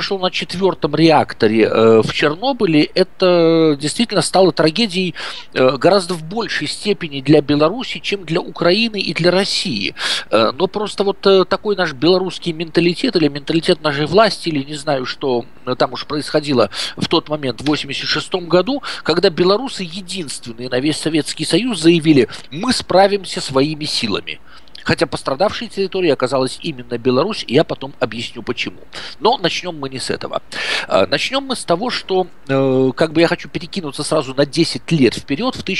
произошло на четвертом реакторе в Чернобыле, это действительно стало трагедией гораздо в большей степени для Беларуси, чем для Украины и для России. Но просто вот такой наш белорусский менталитет или менталитет нашей власти, или не знаю, что там уж происходило в тот момент, в 1986 году, когда белорусы единственные на весь Советский Союз заявили: мы справимся своими силами. Хотя пострадавшей территорией оказалась именно Беларусь, и я потом объясню почему. Но начнем мы не с этого. Начнем мы с того, что как бы я хочу перекинуться сразу на 10 лет вперед, в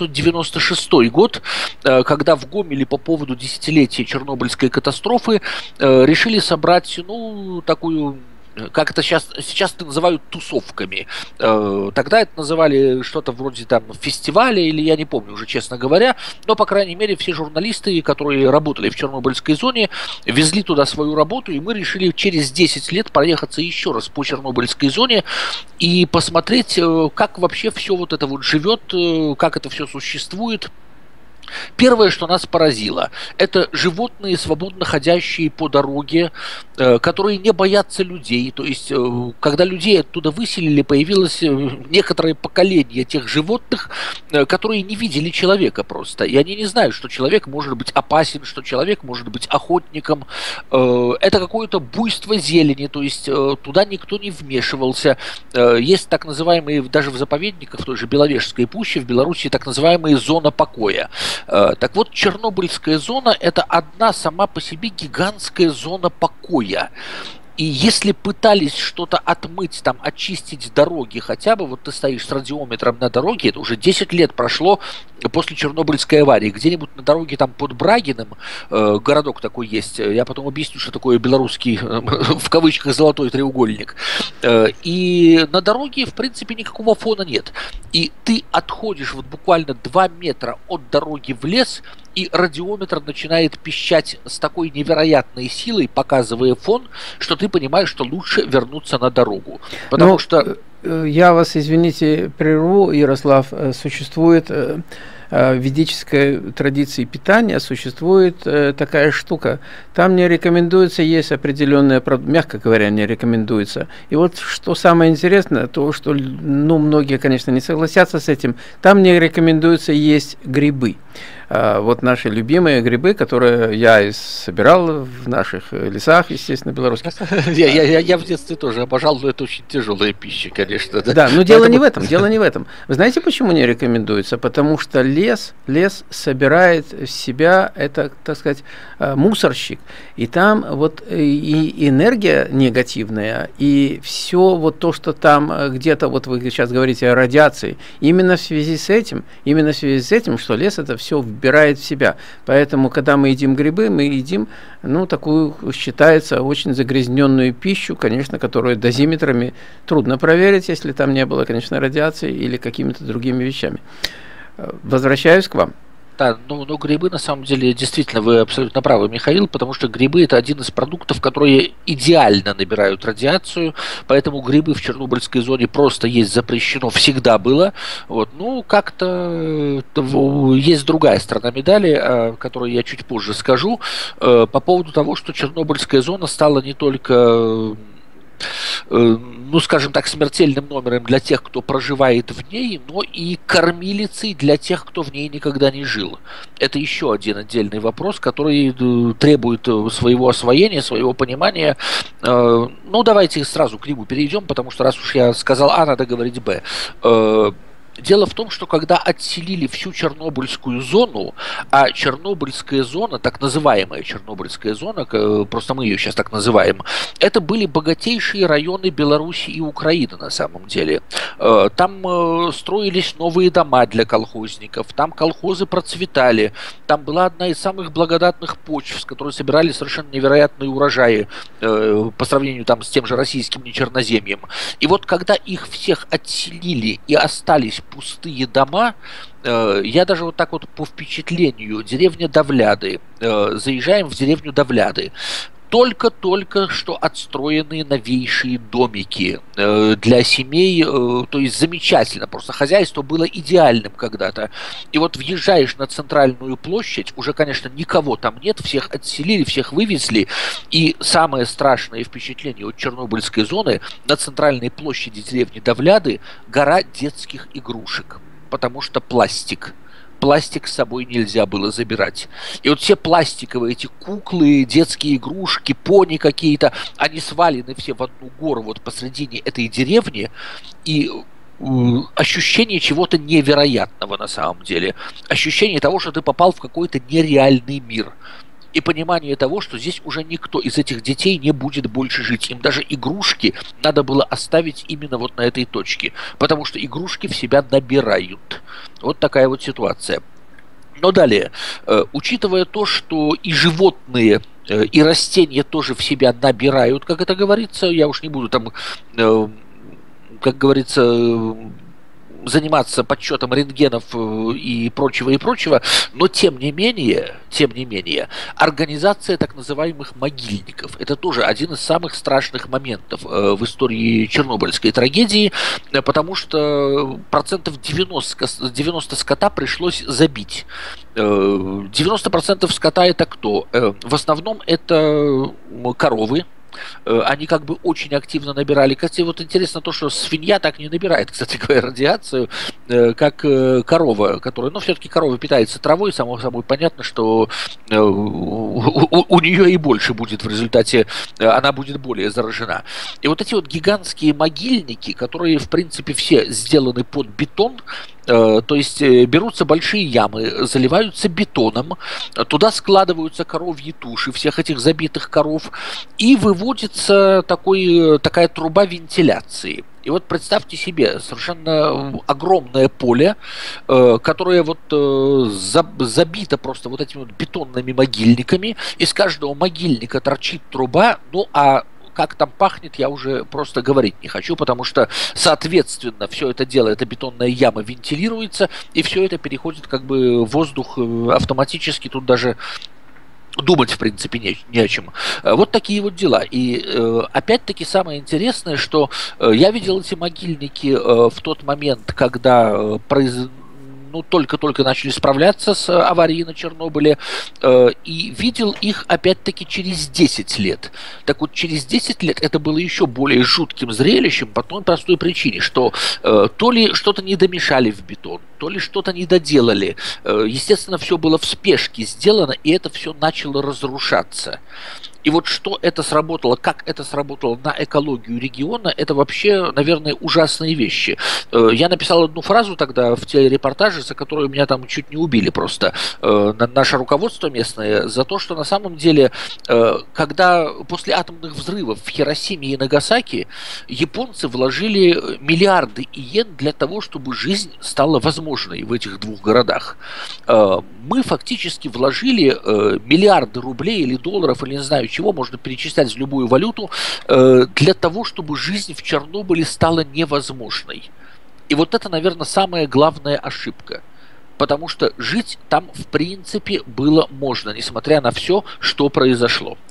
1996 год, когда в Гомеле по поводу десятилетия Чернобыльской катастрофы решили собрать, ну, такую... как это сейчас это называют, тусовками. Тогда это называли что-то вроде там фестиваля, или я не помню уже, честно говоря, но, по крайней мере, все журналисты, которые работали в Чернобыльской зоне, везли туда свою работу, и мы решили через 10 лет проехаться еще раз по Чернобыльской зоне и посмотреть, как вообще все вот это вот живет, как это все существует. Первое, что нас поразило, это животные, свободно ходящие по дороге, которые не боятся людей. То есть, когда людей оттуда выселили, появилось некоторое поколение тех животных, которые не видели человека просто. И они не знают, что человек может быть опасен, что человек может быть охотником. Это какое-то буйство зелени, то есть туда никто не вмешивался. Есть так называемые, даже в заповедниках, в той же Беловежской пуще, в Беларуси, так называемые зона покоя. Так вот, Чернобыльская зона – это одна сама по себе гигантская зона покоя. И если пытались что-то отмыть, там, очистить дороги хотя бы, вот ты стоишь с радиометром на дороге, это уже 10 лет прошло после Чернобыльской аварии, где-нибудь на дороге там под Брагиным, городок такой есть, я потом объясню, что такое белорусский, в кавычках, золотой треугольник, и на дороге, в принципе, никакого фона нет. И ты отходишь вот буквально 2 метра от дороги в лес, и радиометр начинает пищать с такой невероятной силой, показывая фон, что ты понимаешь, что лучше вернуться на дорогу. Потому что... Я вас, извините, прерву, Ярослав. Существует в ведической традиции питания, существует такая штука. Там не рекомендуется есть определенные, мягко говоря, не рекомендуется. И вот что самое интересное, то, что, ну, многие, конечно, не согласятся с этим, там не рекомендуется есть грибы. Вот наши любимые грибы, которые я собирал в наших лесах, естественно, белорусских. Я в детстве тоже обожал, но это очень тяжелая пища, конечно. Да, но дело не в этом, дело не в этом. Вы знаете, почему не рекомендуется? Потому что лес собирает в себя, это, так сказать, мусорщик, и там вот и энергия негативная, и все вот то, что там где-то, вот вы сейчас говорите о радиации, именно в связи с этим, что лес это все вбирает в себя. Поэтому, когда мы едим грибы, мы едим, ну, такую, считается, очень загрязненную пищу, конечно, которую дозиметрами трудно проверить, если там не было, конечно, радиации или какими-то другими вещами. Возвращаюсь к вам. Да, ну грибы, на самом деле, действительно, вы абсолютно правы, Михаил, потому что грибы – это один из продуктов, которые идеально набирают радиацию, поэтому грибы в Чернобыльской зоне просто есть запрещено, всегда было. Вот. Ну, как-то есть другая сторона медали, о которой я чуть позже скажу, по поводу того, что Чернобыльская зона стала не только... ну, скажем так, смертельным номером для тех, кто проживает в ней, но и кормилицей для тех, кто в ней никогда не жил. Это еще один отдельный вопрос, который требует своего освоения, своего понимания. Ну, давайте сразу к нему перейдем, потому что раз уж я сказал А, надо говорить Б. Дело в том, что когда отселили всю Чернобыльскую зону, а Чернобыльская зона, так называемая Чернобыльская зона, просто мы ее сейчас так называем, это были богатейшие районы Беларуси и Украины на самом деле. Там строились новые дома для колхозников, там колхозы процветали, там была одна из самых благодатных почв, с которой собирали совершенно невероятные урожаи по сравнению там с тем же российским нечерноземьем. И вот когда их всех отселили и остались пустые дома, я даже вот так вот по впечатлению, деревня Давляды, заезжаем в деревню Давляды, только-только что отстроенные новейшие домики для семей, то есть замечательно, просто хозяйство было идеальным когда-то. И вот въезжаешь на центральную площадь, уже, конечно, никого там нет, всех отселили, всех вывезли, и самое страшное впечатление от Чернобыльской зоны: на центральной площади деревни Довляды гора детских игрушек, потому что пластик. Пластик с собой нельзя было забирать. И вот все пластиковые эти куклы, детские игрушки, пони какие-то, они свалены все в одну гору вот посредине этой деревни. И ощущение чего-то невероятного на самом деле. Ощущение того, что ты попал в какой-то нереальный мир. И понимание того, что здесь уже никто из этих детей не будет больше жить. Им даже игрушки надо было оставить именно вот на этой точке. Потому что игрушки в себя набирают. Вот такая вот ситуация. Но далее, учитывая то, что и животные, и растения тоже в себя набирают, как это говорится, я уж не буду там, как говорится, заниматься подсчетом рентгенов и прочего, но тем не менее, организация так называемых могильников — это тоже один из самых страшных моментов в истории Чернобыльской трагедии, потому что 90% скота пришлось забить. 90% скота — это кто? В основном это коровы. Они как бы очень активно набирали. Кстати, вот интересно то, что свинья так не набирает, кстати говоря, радиацию, как корова, которая, ну, все-таки корова питается травой, само собой понятно, что у нее и больше будет в результате, она будет более заражена. И вот эти вот гигантские могильники, которые, в принципе, все сделаны под бетон, то есть берутся большие ямы, заливаются бетоном, туда складываются коровьи туши всех этих забитых коров, и выводится такая труба вентиляции. И вот представьте себе совершенно огромное поле, которое вот забито просто вот этими вот бетонными могильниками, из каждого могильника торчит труба, ну а как там пахнет, я уже просто говорить не хочу, потому что, соответственно, все это дело, эта бетонная яма вентилируется, и все это переходит как бы в воздух автоматически, тут даже думать, в принципе, не о чем. Вот такие вот дела. И опять-таки самое интересное, что я видел эти могильники в тот момент, когда только-только начали справляться с аварией на Чернобыле, и видел их опять-таки через 10 лет. Так вот, через 10 лет это было еще более жутким зрелищем по той простой причине, что то ли что-то не домешали в бетон, то ли что-то не доделали. Естественно, все было в спешке сделано, и это все начало разрушаться. И вот что это сработало, как это сработало на экологию региона, это вообще, наверное, ужасные вещи. Я написал одну фразу тогда в телерепортаже, за которую меня там чуть не убили просто наше руководство местное, за то, что на самом деле, когда после атомных взрывов в Хиросиме и Нагасаки японцы вложили миллиарды иен для того, чтобы жизнь стала возможной в этих двух городах. Мы фактически вложили миллиарды рублей или долларов, или не знаю чего, можно перечислять в любую валюту, для того, чтобы жизнь в Чернобыле стала невозможной. И вот это, наверное, самая главная ошибка. Потому что жить там, в принципе, было можно, несмотря на все, что произошло.